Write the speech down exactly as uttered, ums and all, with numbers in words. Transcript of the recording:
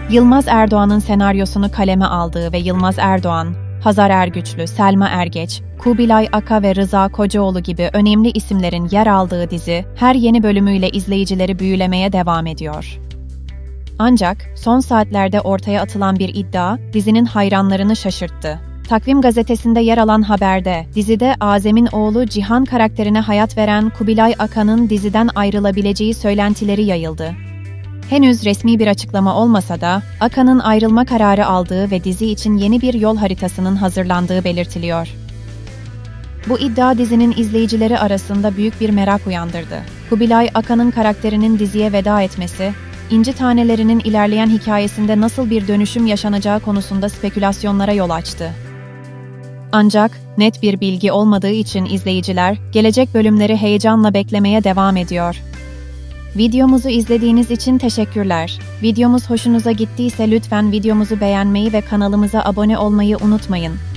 Yılmaz Erdoğan'ın senaryosunu kaleme aldığı ve Yılmaz Erdoğan, Hazar Ergüçlü, Selma Ergeç, Kubilay Aka ve Rıza Kocaoğlu gibi önemli isimlerin yer aldığı dizi, her yeni bölümüyle izleyicileri büyülemeye devam ediyor. Ancak son saatlerde ortaya atılan bir iddia, dizinin hayranlarını şaşırttı. Takvim gazetesinde yer alan haberde, dizide Azem'in oğlu Cihan karakterine hayat veren Kubilay Aka'nın diziden ayrılabileceği söylentileri yayıldı. Henüz resmi bir açıklama olmasa da, Aka'nın ayrılma kararı aldığı ve dizi için yeni bir yol haritasının hazırlandığı belirtiliyor. Bu iddia dizinin izleyicileri arasında büyük bir merak uyandırdı. Kubilay Aka'nın karakterinin diziye veda etmesi, İnci Tanelerinin ilerleyen hikayesinde nasıl bir dönüşüm yaşanacağı konusunda spekülasyonlara yol açtı. Ancak net bir bilgi olmadığı için izleyiciler, gelecek bölümleri heyecanla beklemeye devam ediyor. Videomuzu izlediğiniz için teşekkürler. Videomuz hoşunuza gittiyse lütfen videomuzu beğenmeyi ve kanalımıza abone olmayı unutmayın.